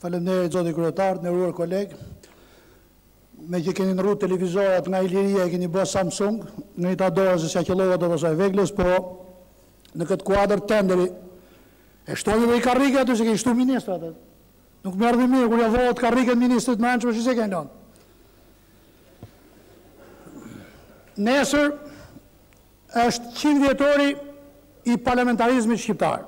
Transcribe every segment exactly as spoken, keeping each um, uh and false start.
Faleminderit zoti kryetar, nderuar koleg. Me që keni ndërruar televizorat nga Iliria e keni bërë Samsung, në i ta dorë se s'ja qëllova të vësaj veglës, po në këtë kuadër tenderi, e shtoni dhe i karrike aty se keni shtu ministrat. Nuk më ardhi mirë, kur ja vohet karrike ministrit më anqë, që se keni lënë. Nesër është qind vjetori i parlamentarizmit shqiptar.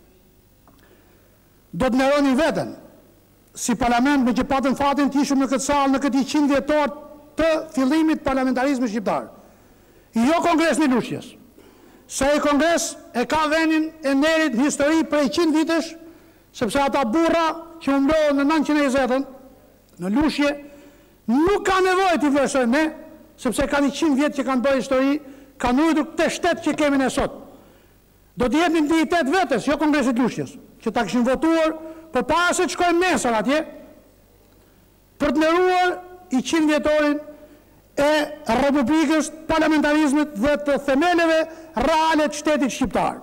Do të nderoni veten, si parlament me që patën fatin të ishim në këtë salë në këtë qind vjetor të fillimit parlamentarizmit shqiptar. Jo kongres në Lushjes. Se e kongres e ka venin e nderit në histori prej qind vitesh, sepse ata burra që umbrohen në nëntëqind e njëzet në Lushje, nuk ka nevojë të vlerësojmë ne, sepse ka një qind vjet që kanë bërë histori, kanë ujtur këtë shtet që kemi ne sot. Do të jepnin dignitet vetes, jo kongresit Lushjes, që ta kishin votuar për para se të shkojmë nesër atje, për të nderuar i qind vjetorin e Republikës, parlamentarizmit dhe të themeleve reale të shtetit shqiptar.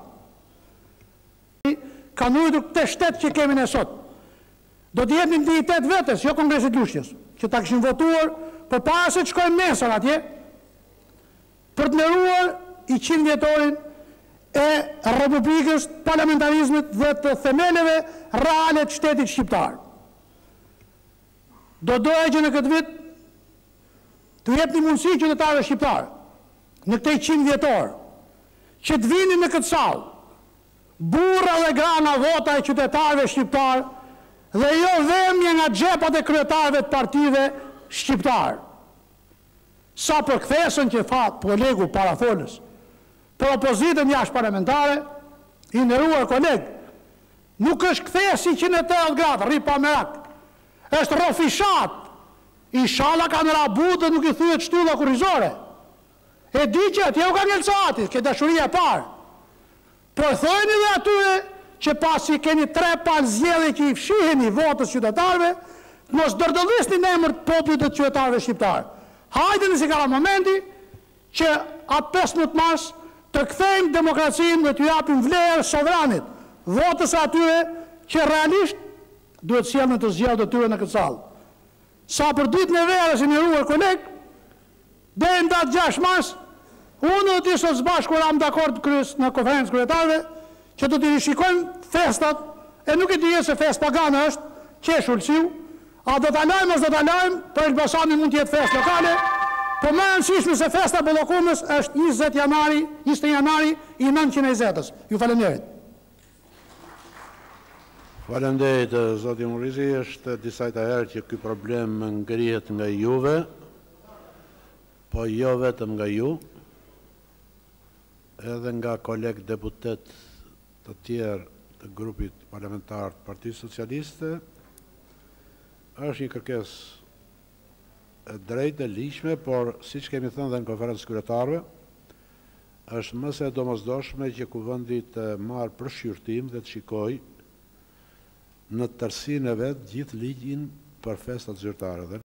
Kanë ujtur këtë shtet që kemi ne sot. Do të jepnin dignitet vetes, jo kongresit Lushjes, që ta kishin votuar për para se të shkojmë nesër atje, për të nderuar i qind vjetorin e Republikës, parlamentarizmit dhe të themeleve reale të shtetit shqiptar. Do doja që në këtë vit të jep një mundësi qytetarëve shqiptar, në këtë qind vjetor, që të vinin në këtë salë, burra dhe grana vota e qytetarëve shqiptar, dhe jo vëmje nga xhepat e kryetarëve të partive shqiptar. Sa për kthesën që fat kolegu parafolës, për opozitën jashtë parlamentare, i nderuar koleg, nuk është kthesi që në të gratë, rri pa merak, është rofishat, i shala ka në rabut dhe nuk i thyet shtulla kurrizore. E di që atje u ka njëlsati, ke dashuria parë. Por thojni dhe atyre që pasi keni tre palë zjedhe që i fshiheni votës qytetarve, mos dërdëllisni në emër të popullit të qytetarëve shqiptarë. Hajde nëse ka momenti që atë pesëmbëdhjetë mars të kthejmë demokracinë dhe të japim vlerë sovranit, votës atyre që realisht duhet sjellën të zgjedhjet e tyre në këtë sallë. Sa për ditën e verës i nderuar koleg, deri në datë gjashtë mars, unë do të sot së bashku ram dakord në konferencën kryetarëve që do të rishikojmë festat, e nuk e di se fest pagane është, qesh ulësiu, a do të lajmë, ose do të lajmë, për Elbasani mund të jetë fest lokale, po më e rëndësishme se festa Bollokumës është njëzet janari, njëzet janari i nëntëqind e njëzetës. Ju falenderit. Falenderit, zoti Murizi, është disa të herë që ky problem ngrihet nga juve, po jo vetëm nga ju, edhe nga kolegë deputet të tjerë të grupit parlamentar të Partisë Socialiste, është një kërkesë e drejtë e ligjshme, por siç kemi thënë dhe në konferencën kryetarëve, është më se domosdoshme që kuvendi të marrë përshqyrtim dhe të shikojë në tërësinë e vet gjithë ligjin për festat zyrtare.